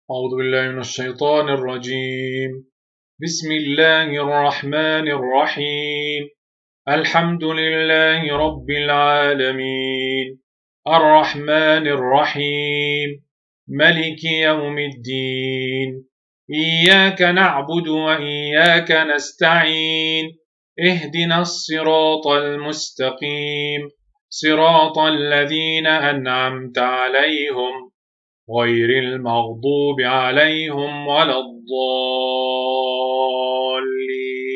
أعوذ بالله من الشيطان الرجيم. بسم الله الرحمن الرحيم. الحمد لله رب العالمين، الرحمن الرحيم، ملك يوم الدين. إياك نعبد وإياك نستعين. اهدنا الصراط المستقيم، صراط الذين أنعمت عليهم غير المغضوب عليهم ولا الضالين.